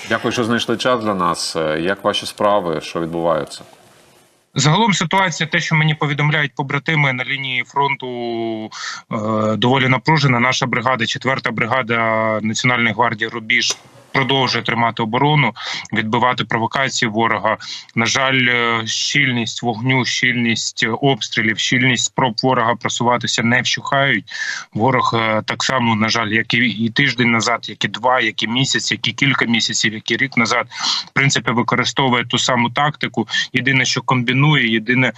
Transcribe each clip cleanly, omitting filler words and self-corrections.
Дякую, що знайшли час для нас. Як ваші справи, що відбувається? Загалом ситуація, те, що мені повідомляють побратими на лінії фронту, доволі напружена. Наша бригада, 4-та бригада Національної гвардії «Рубіж» продовжує тримати оборону, відбивати провокації ворога. На жаль, щільність вогню, щільність обстрілів, щільність спроб ворога просуватися не вщухають. Ворог так само, на жаль, як і тиждень назад, як і 2, як і місяць, як і кілька місяців, як і рік назад, в принципі, використовує ту саму тактику. Єдине, що комбінує, єдине,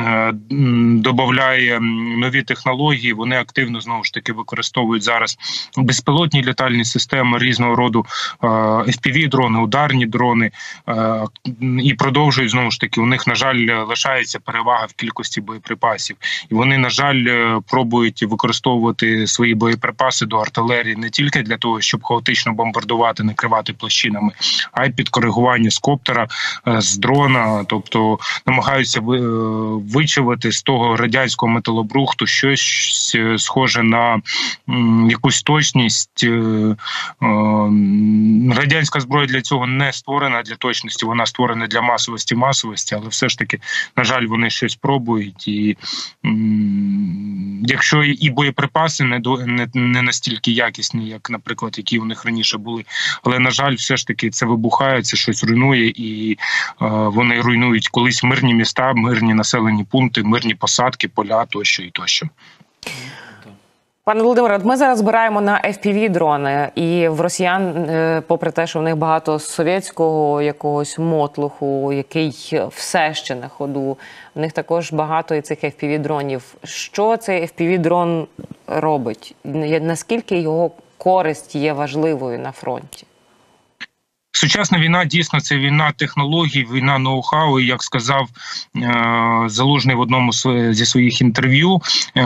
додає нові технології. Вони активно, знову ж таки, використовують зараз безпілотні літальні системи різного роду, FPV-дрони, ударні дрони, і продовжують, знову ж таки, у них, на жаль, лишається перевага в кількості боєприпасів. І вони, на жаль, пробують використовувати свої боєприпаси до артилерії не тільки для того, щоб хаотично бомбардувати, накривати площинами, а й під коригування з коптера, з дрона, тобто намагаються вичавити з того радянського металобрухту щось схоже на якусь точність. Радянська зброя для цього не створена для точності, вона створена для масовості, але все ж таки, на жаль, вони щось пробують. І якщо і боєприпаси не настільки якісні, як, наприклад, які у них раніше були, але, на жаль, все ж таки це вибухає, це щось руйнує, і вони руйнують колись мирні міста, мирні населені пункти, мирні посадки, поля тощо і тощо. Пане Володимире, ми зараз збираємо на FPV-дрони, і в росіян, попри те, що в них багато совєтського якогось мотлуху, який все ще на ходу, в них також багато і цих FPV-дронів. Що цей FPV-дрон робить? Наскільки його користь є важливою на фронті? Сучасна війна, дійсно, це війна технологій, війна ноу-хау. І, як сказав Залужний в одному зі своїх інтерв'ю,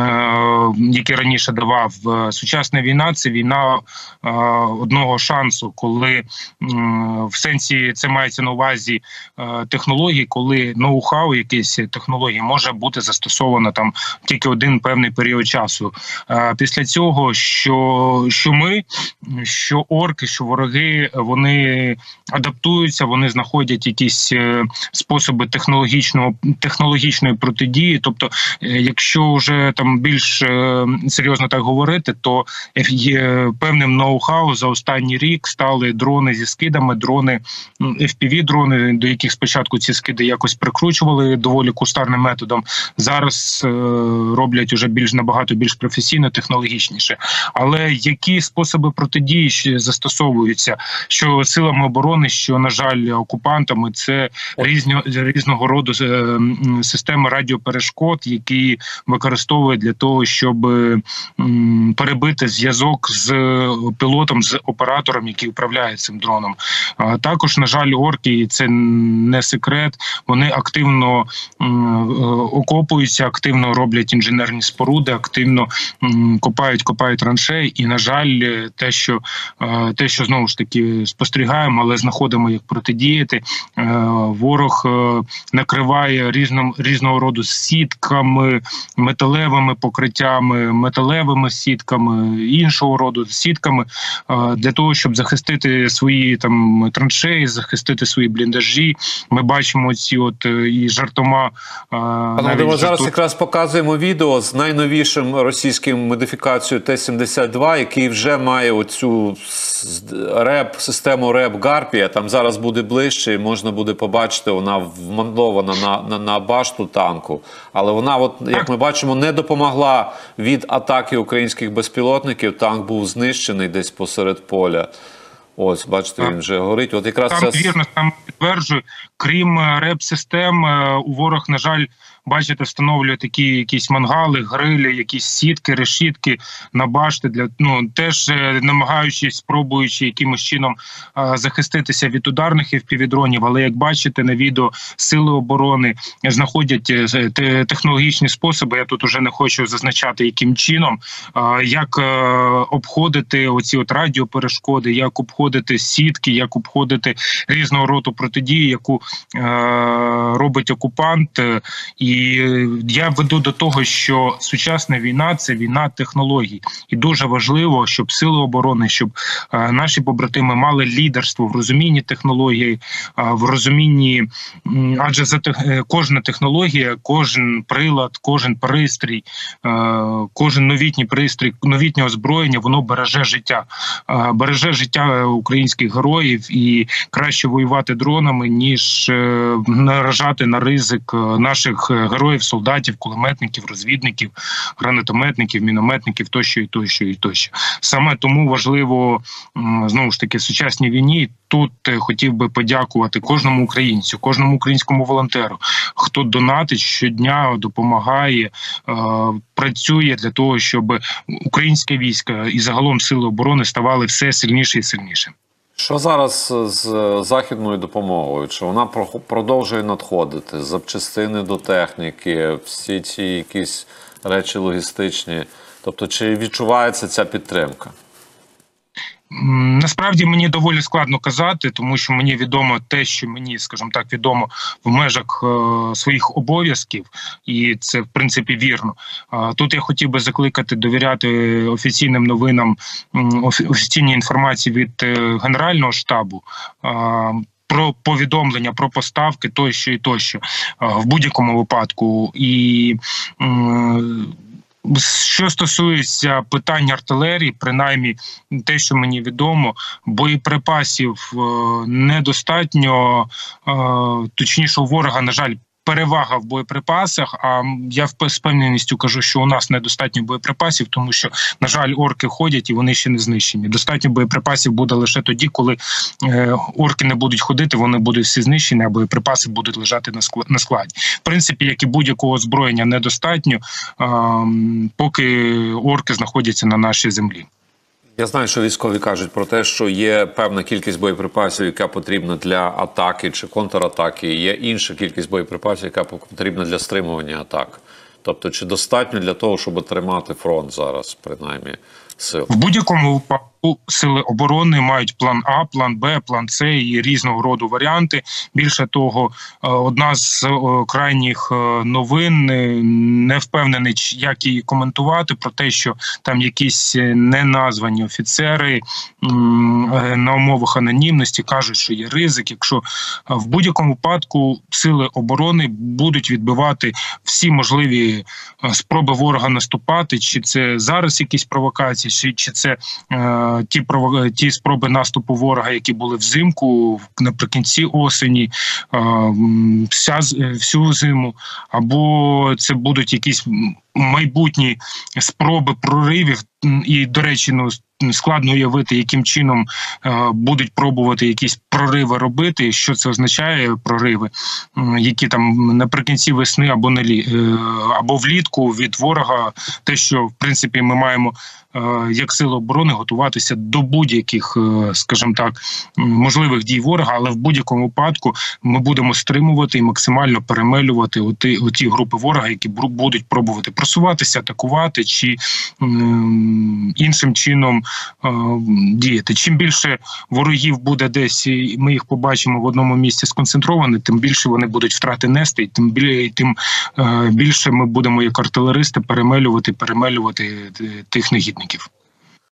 які раніше давав, сучасна війна – це війна одного шансу, коли в сенсі це мається на увазі технології, коли ноу-хау, якісь технології, може бути застосовано там тільки один певний період часу. Після цього, що ми, що орки, що вороги, вони адаптуються, вони знаходять якісь способи технологічної протидії. Тобто, якщо вже там більш серйозно так говорити, то є певним ноу-хау за останній рік стали дрони зі скидами, дрони, FPV-дрони, до яких спочатку ці скиди якось прикручували доволі кустарним методом. Зараз роблять уже набагато більш професійно, технологічніше. Але які способи протидії застосовуються? Що силами оборони, що, на жаль, окупантами, це різного роду системи радіоперешкод, які використовують для того, щоб перебити зв'язок з пілотом, з оператором, який управляє цим дроном. Також, на жаль, орки, це не секрет, вони активно окопуються, активно роблять інженерні споруди, активно копають траншеї. І, на жаль, те, що знову ж таки спостерігаємо, але знаходимо, як протидіяти. Ворог накриває різного роду сітками, металевими покриттями, металевими сітками, іншого роду сітками, для того, щоб захистити свої там траншеї, захистити свої бліндажі. Ми бачимо ці і жартома. Ми зараз якраз показуємо відео з найновішим російським модифікацією Т-72, який вже має оцю систему РЕП Гарпія. Там зараз буде ближче і можна буде побачити, вона вмонтована на башту танку. Але вона, як ми бачимо, не допомогла від атаки українських безпілотників. Танк був знищений десь посеред поля. Ось, бачите, він вже горить. От якраз там, вірно, там підтверджую, крім РЕП-систем, у ворог, на жаль, бачите, встановлює такі якісь мангали, грилі, якісь сітки, решітки на башти, теж намагаючись, спробуючи якимось чином захиститися від ударних FPV-дронів. Але, як бачите на відео, сили оборони знаходять технологічні способи, я тут уже не хочу зазначати, яким чином, як обходити оці радіоперешкоди, як обходити сітки, як обходити різного роду протидії, яку робить окупант. І я веду до того, що сучасна війна – це війна технологій. І дуже важливо, щоб сили оборони, щоб наші побратими мали лідерство в розумінні технологій, в розумінні, адже кожна технологія, кожен прилад, кожен пристрій, кожен новітній пристрій, новітнє озброєння, воно береже життя українських героїв, і краще воювати дронами, ніж наражати на ризик наших героїв, солдатів, кулеметників, розвідників, гранатометників, мінометників тощо і тощо і тощо. Саме тому важливо, знову ж таки, в сучасній війні тут хотів би подякувати кожному українцю, кожному українському волонтеру, хто донатить щодня, допомагає, працює для того, щоб українське військо і загалом сили оборони ставали все сильніше і сильніше. Що зараз з західною допомогою? Чи вона продовжує надходити? Запчастини до техніки, всі ці якісь речі логістичні? Тобто, чи відчувається ця підтримка? Насправді мені доволі складно казати, тому що мені відомо те, що мені, скажімо так, відомо в межах своїх обов'язків, і це, в принципі, вірно. Тут я хотів би закликати довіряти офіційним новинам, офіційній інформації від Генерального штабу, про повідомлення, про поставки тощо і тощо в будь-якому випадку. І що стосується питань артилерії, принаймні те, що мені відомо, боєприпасів недостатньо, точніше у ворога, на жаль, перевага в боєприпасах, а я з впевненістю кажу, що у нас недостатньо боєприпасів, тому що, на жаль, орки ходять і вони ще не знищені. Достатньо боєприпасів буде лише тоді, коли орки не будуть ходити, вони будуть всі знищені, а боєприпаси будуть лежати на складі. В принципі, як і будь-якого озброєння, недостатньо, поки орки знаходяться на нашій землі. Я знаю, що військові кажуть про те, що є певна кількість боєприпасів, яка потрібна для атаки чи контратаки, є інша кількість боєприпасів, яка потрібна для стримування атак. Тобто, чи достатньо для того, щоб тримати фронт зараз, принаймні, сил? В будь-якому випадку сили оборони мають план А, план Б, план С і різного роду варіанти. Більше того, одна з крайніх новин, не впевнений, як її коментувати, про те, що там якісь неназвані офіцери на умовах анонімності кажуть, що є ризик. Якщо в будь-якому випадку сили оборони будуть відбивати всі можливі спроби ворога наступати, чи це зараз якісь провокації, чи це ті спроби наступу ворога, які були взимку, наприкінці осені, всю зиму, або це будуть якісь майбутні спроби проривів. І, до речі, складно уявити, яким чином будуть пробувати якісь прориви робити, що це означає прориви, які там наприкінці весни або влітку від ворога, те, що, в принципі, ми маємо як сили оборони готуватися до будь-яких, скажімо так, можливих дій ворога, але в будь-якому випадку ми будемо стримувати і максимально перемелювати оті групи ворога, які будуть пробувати просуватися, атакувати чи іншим чином діяти. Чим більше ворогів буде десь, і ми їх побачимо в одному місці сконцентровані, тим більше вони будуть втрати нести, і тим більше ми будемо як артилеристи перемелювати тих негідників.